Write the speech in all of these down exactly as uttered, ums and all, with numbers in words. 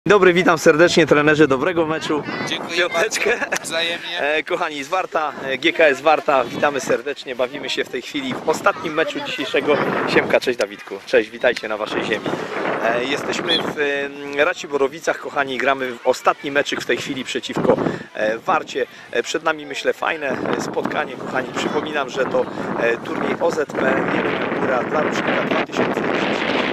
Dzień dobry, witam serdecznie, trenerze, dobrego meczu. Dziękuję Piąteczkę. bardzo, wzajemnie. E, kochani z Warta, G K S Warta, witamy serdecznie, bawimy się w tej chwili w ostatnim meczu dzisiejszego. Siemka, cześć Dawidku, cześć, witajcie na waszej ziemi. E, jesteśmy w e, Raciborowicach, kochani, gramy w ostatni meczyk w tej chwili przeciwko e, Warcie. E, przed nami, myślę, fajne spotkanie, kochani. Przypominam, że to e, turniej O Z P Góra dla rocznika dwa tysiące dziesiątego.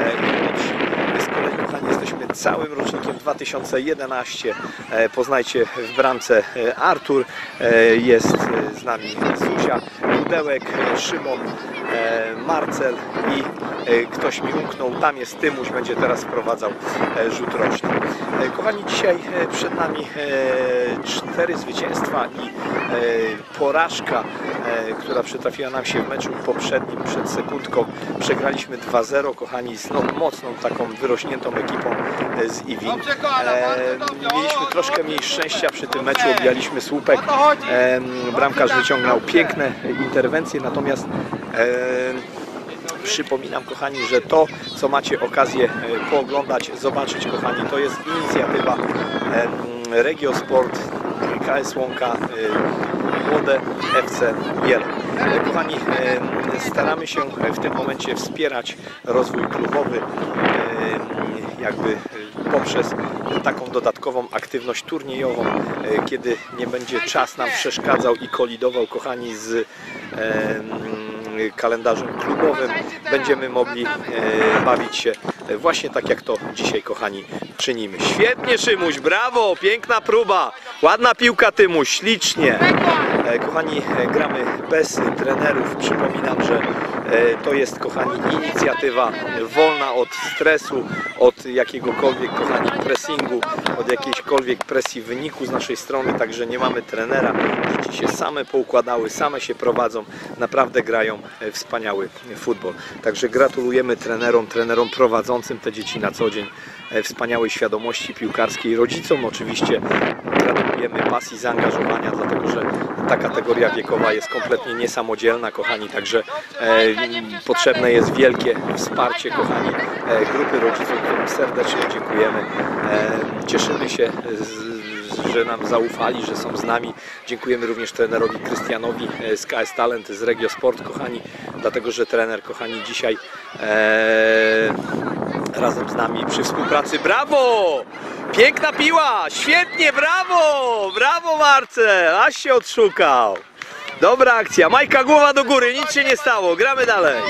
Z kolei, kochani, jesteśmy całym rocznikiem dwa tysiące jedenastego. Poznajcie w bramce Artur, jest z nami Zuzia, Pudełek, Szymon, Marcel i ktoś mi umknął, tam jest Tymuś, będzie teraz wprowadzał rzut roczny. Kochani, dzisiaj przed nami cztery zwycięstwa i porażka, która przytrafiła nam się w meczu poprzednim przed sekundką. Przegraliśmy dwa zero, kochani, z no, mocną taką wyrośniętą ekipą z Iwi. Mieliśmy troszkę mniej szczęścia przy tym meczu, obijaliśmy słupek. Bramkarz wyciągnął piękne interwencje, natomiast przypominam, kochani, że to, co macie okazję pooglądać, zobaczyć, kochani, to jest inicjatywa Regiosport, K S Łąka, Młode F C Bielek. Kochani, staramy się w tym momencie wspierać rozwój klubowy, jakby poprzez taką dodatkową aktywność turniejową, kiedy nie będzie czas nam przeszkadzał i kolidował, kochani, z kalendarzem klubowym, będziemy mogli e, bawić się właśnie tak, jak to dzisiaj, kochani, czynimy. Świetnie, Szymuś, brawo, piękna próba, ładna piłka, Tymuś, ślicznie. E, kochani, e, gramy bez trenerów. Przypominam, że e, to jest, kochani, inicjatywa wolna od stresu, od jakiegokolwiek, kochani, pressingu, od jakiejśkolwiek presji wyniku z naszej strony, także nie mamy trenera. Dzieci się same poukładały, same się prowadzą, naprawdę grają wspaniały futbol. Także gratulujemy trenerom, trenerom prowadzącym te dzieci na co dzień, wspaniałej świadomości piłkarskiej, rodzicom oczywiście gratulujemy pasji, zaangażowania, dlatego że ta kategoria wiekowa jest kompletnie niesamodzielna, kochani, także e, potrzebne jest wielkie wsparcie, kochani, e, grupy rodziców, którym serdecznie dziękujemy. E, cieszymy się z, że nam zaufali, że są z nami. Dziękujemy również trenerowi Krystianowi z K S Talent, z Regiosport, kochani, dlatego że trener, kochani, dzisiaj e, razem z nami przy współpracy. Brawo! Piękna piła! Świetnie, brawo! Brawo, Marcel! Aż się odszukał. Dobra akcja. Majka, głowa do góry, nic się nie stało. Gramy dalej.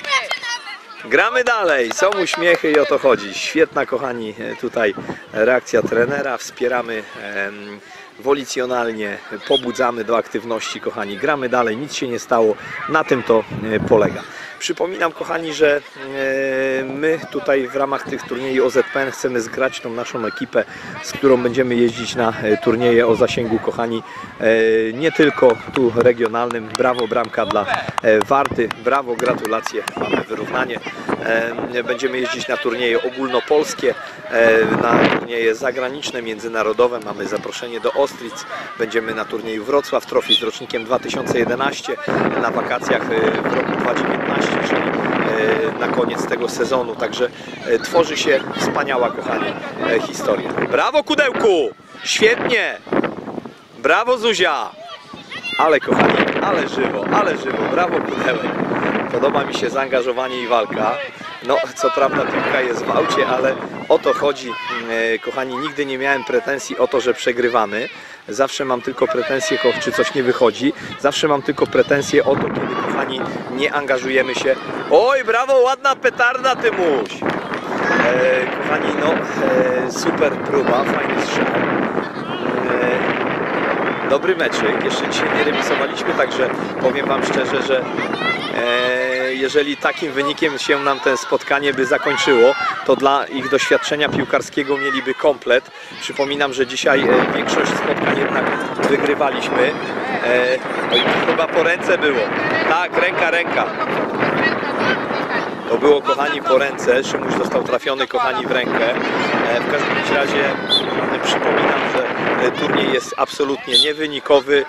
Gramy dalej, są uśmiechy i o to chodzi. Świetna, kochani, tutaj reakcja trenera. Wspieramy em, wolicjonalnie, pobudzamy do aktywności, kochani. Gramy dalej, nic się nie stało. Na tym to e, polega. Przypominam, kochani, że e, my tutaj w ramach tych turniejów O Z P N chcemy zgrać tą naszą ekipę, z którą będziemy jeździć na e, turnieje o zasięgu, kochani, e, nie tylko tu regionalnym. Brawo, bramka dla e, Warty, brawo, gratulacje, mamy wyrównanie. E, będziemy jeździć na turnieje ogólnopolskie, e, na turnieje zagraniczne, międzynarodowe. Mamy zaproszenie do Ostric, będziemy na turnieju Wrocław Trophy z rocznikiem dwa tysiące jedenastego, na wakacjach w roku dwa tysiące dziewiętnastym, czyli na koniec tego sezonu. Także tworzy się wspaniała, kochani, historia. Brawo, Kudełku! Świetnie! Brawo, Zuzia! Ale, kochani, ale żywo, ale żywo. Brawo, Kudełek! Podoba mi się zaangażowanie i walka. No, co prawda piłka jest w aucie, ale o to chodzi, kochani. Nigdy nie miałem pretensji o to, że przegrywamy. Zawsze mam tylko pretensje, czy coś nie wychodzi. Zawsze mam tylko pretensje o to, kiedy, kochani, nie angażujemy się. Oj, brawo, ładna petarda, Tymuś! E, kochani, no, e, super próba, fajny strzał. E, dobry meczek. Jeszcze dzisiaj nie remisowaliśmy, także powiem wam szczerze, że e, jeżeli takim wynikiem się nam to spotkanie by zakończyło, to dla ich doświadczenia piłkarskiego mieliby komplet. Przypominam, że dzisiaj e, większość spotkań jednak wygrywaliśmy. E, oj, chyba po ręce było. Tak, ręka, ręka. To było, kochani, po ręce. Szymuś dostał trafiony, kochani, w rękę. E, w każdym razie e, przypominam, że e, turniej jest absolutnie niewynikowy.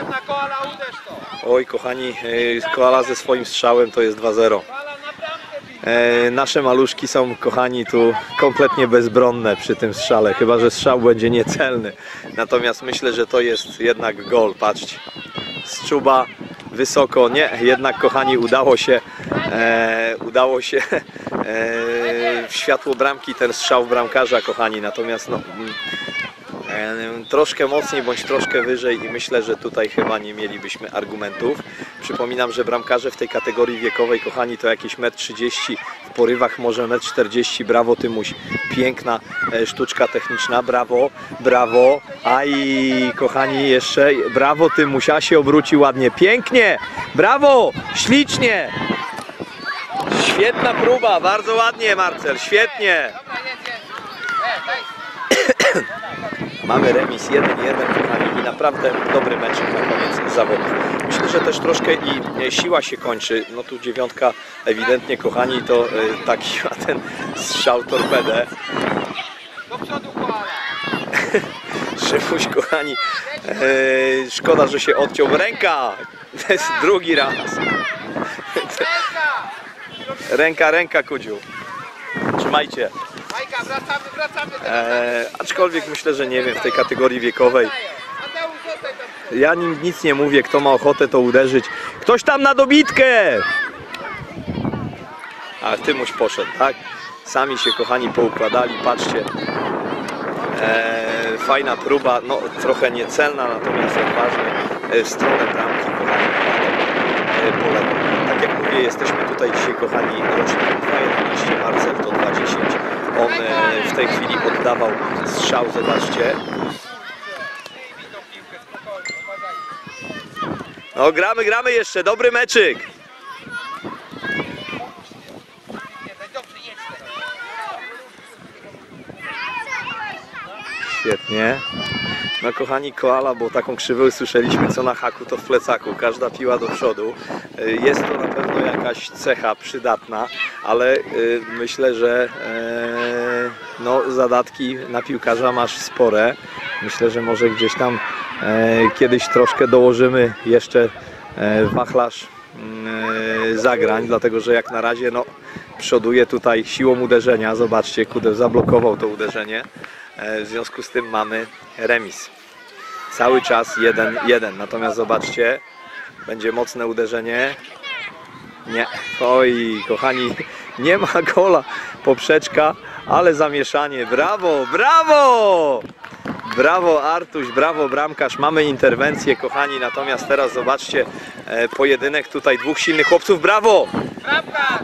Oj, kochani, e, Koala ze swoim strzałem to jest dwa zero. e, nasze maluszki są, kochani, tu kompletnie bezbronne przy tym strzale, chyba że strzał będzie niecelny. Natomiast myślę, że to jest jednak gol, patrzcie. Z czuba wysoko, nie, jednak, kochani, udało się e, udało się e, w światło bramki ten strzał bramkarza, kochani, natomiast no, e, troszkę mocniej bądź troszkę wyżej i myślę, że tutaj chyba nie mielibyśmy argumentów. Przypominam, że bramkarze w tej kategorii wiekowej, kochani, to jakieś metr trzydzieści, w porywach może metr czterdzieści. Brawo, Tymuś, piękna e, sztuczka techniczna, brawo, brawo, a i, kochani, jeszcze brawo, Tymuś, a się obróci ładnie, pięknie, brawo, ślicznie, świetna próba, bardzo ładnie, Marcel, świetnie. Mamy remis jeden jeden, kochani, i naprawdę dobry mecz na koniec zawodów. Myślę, że też troszkę i siła się kończy. No tu dziewiątka ewidentnie, kochani, to y, taki ma ten strzał torpedę. Do przodu, koala. Szymuś, kochani, y, szkoda, że się odciął. Ręka! To jest drugi raz. Ręka, ręka, Kudziu. Trzymajcie. Majka, wracamy, wracamy. Eee, aczkolwiek myślę, że nie wiem, w tej kategorii wiekowej. Ja nim nic nie mówię, kto ma ochotę to uderzyć. Ktoś tam na dobitkę! A Tymuś poszedł, tak? Sami się, kochani, poukładali, patrzcie. Eee, fajna próba, no trochę niecelna, natomiast odważnie w stronę bramki, kochani, po lewo. Tak jak mówię, jesteśmy tutaj dzisiaj, kochani, rocznik dwa jedenaście, Marcel to dwa dziesięć. On e, w tej chwili oddawał strzał, zobaczcie. No gramy, gramy jeszcze, dobry meczyk. Świetnie. No, kochani, koala, bo taką krzywę słyszeliśmy, co na haku, to w plecaku. Każda piła do przodu. Jest to na pewno jakaś cecha przydatna, ale y, myślę, że y, no, zadatki na piłkarza masz spore. Myślę, że może gdzieś tam y, kiedyś troszkę dołożymy jeszcze y, wachlarz y, zagrań, dlatego że jak na razie no, przoduje tutaj siłą uderzenia. Zobaczcie, Kudeł zablokował to uderzenie. W związku z tym mamy remis. Cały czas jeden jeden. Natomiast zobaczcie, będzie mocne uderzenie. Nie. Oj, kochani, nie ma gola. Poprzeczka, ale zamieszanie. Brawo, brawo! Brawo, Artuś, brawo, bramkarz. Mamy interwencję, kochani. Natomiast teraz zobaczcie, pojedynek tutaj dwóch silnych chłopców. Brawo! Bramka!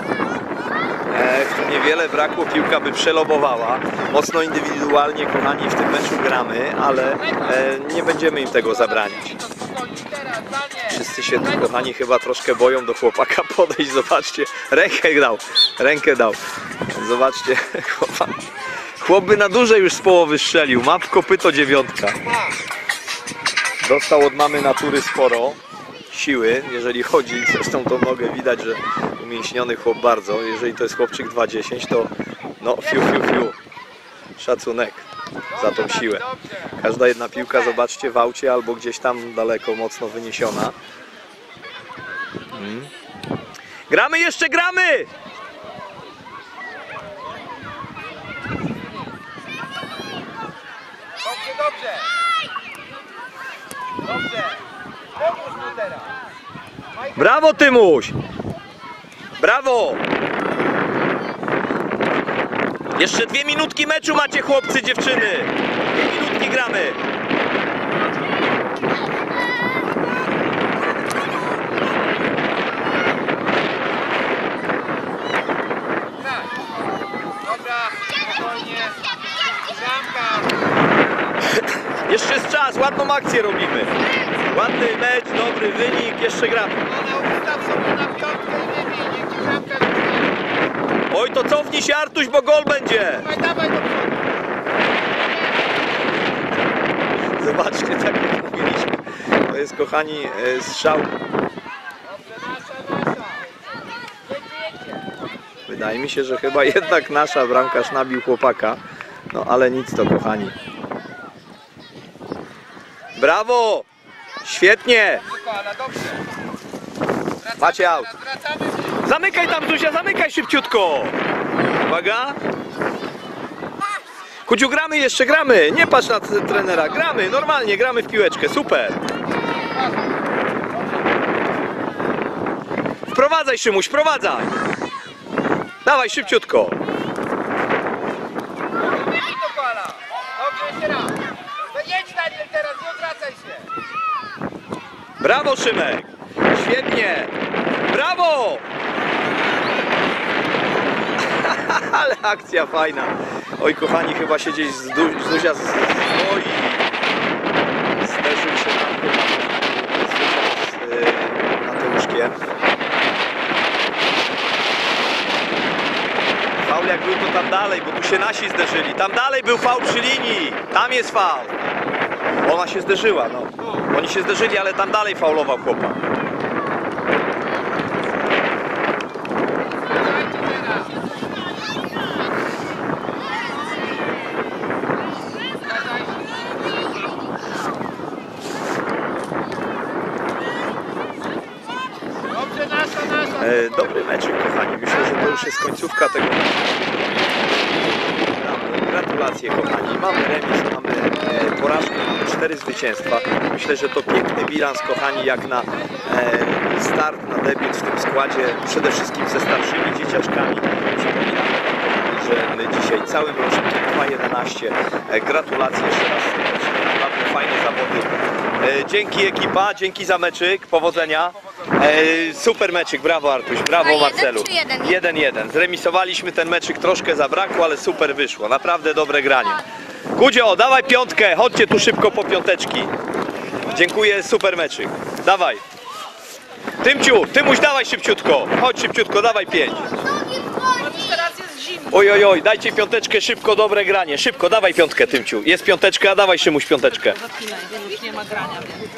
E, niewiele brakło, piłka by przelobowała. Mocno indywidualnie, kochani, w tym meczu gramy, ale e, nie będziemy im tego zabraniać. Wszyscy się tu, kochani, chyba troszkę boją do chłopaka podejść. Zobaczcie, rękę dał, rękę dał. Zobaczcie, chłopak. Chłop by na duże już z połowy strzelił. Ma w kopyto dziewiątka. Dostał od mamy natury sporo siły, jeżeli chodzi, zresztą tą nogę widać, że umięśniony chłop bardzo. Jeżeli to jest chłopczyk dwa dziesięć, to no fiu, fiu, fiu. Szacunek za tą siłę. Każda jedna piłka, zobaczcie, w aucie albo gdzieś tam daleko, mocno wyniesiona. Hmm. Gramy jeszcze, gramy! Dobrze, dobrze. Dobrze. Pomóż mu teraz. Brawo, Tymuś! Brawo! Jeszcze dwie minutki meczu macie, chłopcy, dziewczyny! Dwie minutki gramy! Dobra, spokojnie. Bramka. Jeszcze jest czas, ładną akcję robimy. Ładny mecz, dobry wynik, jeszcze gramy. Ale ustaw sobie na piątkę i nie bij, niech ci bramka wyjdzie. Oj, to cofnij się, Artuś, bo gol będzie! Dawaj, dawaj do przodu. Zobaczcie, tak jak mówiliśmy. To jest, kochani, strzał. Dobrze, nasza, nasza. Jedzie, jedzie. Wydaje mi się, że chyba jednak nasza bramkarz nabił chłopaka. No ale nic to, kochani. Brawo! Świetnie! Koala, dobrze. Macie aut. Wracamy się. Zamykaj tam, Zuzia, zamykaj szybciutko. Uwaga. Kudziu, gramy jeszcze, gramy. Nie patrz na t- trenera, gramy, normalnie, gramy w piłeczkę, super. Wprowadzaj, Szymuś, wprowadzaj. Dawaj szybciutko. Wybij to kola. Dobrze, jeszcze raz. No jedź Daniel teraz, nie odwracaj się. Brawo, Szymek. Świetnie. Brawo. Ale akcja fajna. Oj, kochani, chyba się gdzieś z Du- Zuzia z... Oj. Zderzył się nam chyba z yy, Mateuszkiem. Faul jak był, to tam dalej, bo tu się nasi zderzyli. Tam dalej był faul przy linii. Tam jest faul. Ona się zderzyła, no. Oni się zderzyli, ale tam dalej faulował chłopak. Słuchajcie teraz. Dobrze, nasza, nasza. E, dobry meczek, kochani. Myślę, że to już jest końcówka tego meczu. Gratulacje, kochani. Mamy remis, mamy e, porażkę, mamy cztery zwycięstwa. Myślę, że to piękny bilans, kochani, jak na e, start, na debiut w tym składzie. Przede wszystkim ze starszymi dzieciaczkami. Przypominamy, że my dzisiaj całym rocznikiem dwa jedenaście. E, gratulacje jeszcze raz serdecznie. Naprawdę fajne zawody. E, dzięki ekipa, dzięki za meczyk. Powodzenia. E, super meczyk, brawo Artuś, brawo A jeden Marcelu. czy jeden? jeden jeden. Zremisowaliśmy ten meczyk, troszkę zabrakło, ale super wyszło. Naprawdę dobre granie. Kudzio, dawaj piątkę, chodźcie tu szybko po piąteczki. Dziękuję, super meczyk. Dawaj. Tymciu, Tymuś, dawaj szybciutko. Chodź szybciutko, dawaj pięć. Teraz jest zimno. Oj, oj, oj, dajcie piąteczkę, szybko, dobre granie. Szybko, dawaj piątkę, Tymciu. Jest piąteczka, dawaj Szymuś piąteczkę. Już nie ma grania.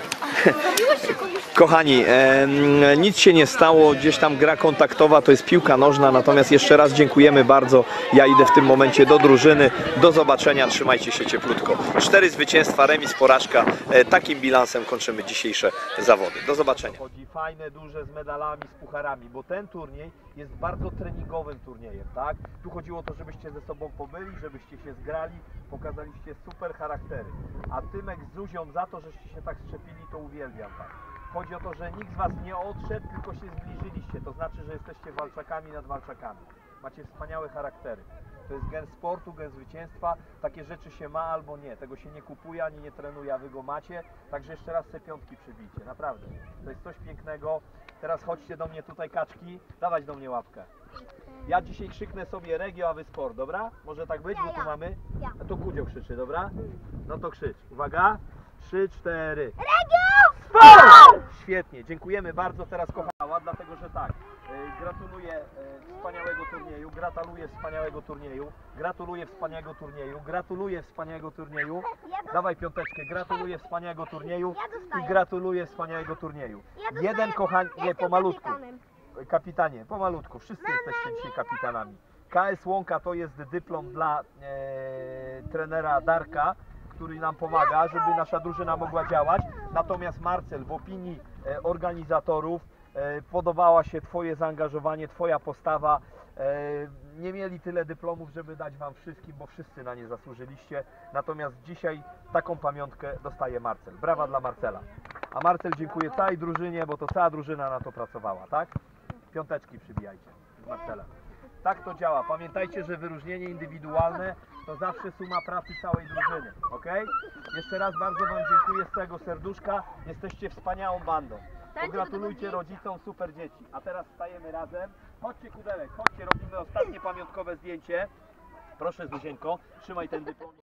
Kochani, e, nic się nie stało, gdzieś tam gra kontaktowa, to jest piłka nożna, natomiast jeszcze raz dziękujemy bardzo. Ja idę w tym momencie do drużyny. Do zobaczenia, trzymajcie się cieplutko. Cztery zwycięstwa, remis, porażka. E, takim bilansem kończymy dzisiejsze zawody. Do zobaczenia. Chodzi fajne, duże, z medalami, z pucharami, bo ten turniej jest bardzo treningowym turniejem, tak? Tu chodziło o to, żebyście ze sobą pobyli, żebyście się zgrali, pokazaliście super charaktery. A Tymek z Zuzią za to, żeście się tak strzepili, to uwielbiam tak. Chodzi o to, że nikt z was nie odszedł, tylko się zbliżyliście. To znaczy, że jesteście walczakami nad walczakami. Macie wspaniałe charaktery. To jest gen sportu, gen zwycięstwa. Takie rzeczy się ma albo nie. Tego się nie kupuje, ani nie trenuje, a wy go macie. Także jeszcze raz te piątki przybijcie. Naprawdę. To jest coś pięknego. Teraz chodźcie do mnie tutaj, kaczki. Dawać do mnie łapkę. Ja dzisiaj krzyknę sobie Regio, a wy sport, dobra? Może tak być, bo tu mamy? A tu Kudzio krzyczy, dobra? No to krzycz. Uwaga. Trzy, cztery. Regio! Sport! Świetnie, dziękujemy bardzo. Teraz kochała, dlatego że tak. e, Gratuluję e, wspaniałego turnieju, gratuluję wspaniałego turnieju, gratuluję wspaniałego turnieju, gratuluję wspaniałego turnieju. Dawaj piąteczkę, gratuluję wspaniałego turnieju i gratuluję wspaniałego turnieju. Jeden kochani, nie, pomalutku. Kapitanie, pomalutku, wszyscy jesteście dzisiaj kapitanami. K S Łąka to jest dyplom dla e, trenera Darka, który nam pomaga, żeby nasza drużyna mogła działać. Natomiast Marcel, w opinii e, organizatorów e, podobała się Twoje zaangażowanie, Twoja postawa. E, nie mieli tyle dyplomów, żeby dać Wam wszystkim, bo wszyscy na nie zasłużyliście. Natomiast dzisiaj taką pamiątkę dostaje Marcel. Brawa dla Marcela. A Marcel dziękuję całej drużynie, bo to cała drużyna na to pracowała, tak? Piąteczki przybijajcie z Marcela. Tak to działa. Pamiętajcie, że wyróżnienie indywidualne to zawsze suma pracy całej drużyny. Ok? Jeszcze raz bardzo Wam dziękuję z całego serduszka. Jesteście wspaniałą bandą. Pogratulujcie rodzicom super dzieci. A teraz stajemy razem. Chodźcie, Kudelek, chodźcie, robimy ostatnie pamiątkowe zdjęcie. Proszę, Zuzieńko, trzymaj ten dyplom.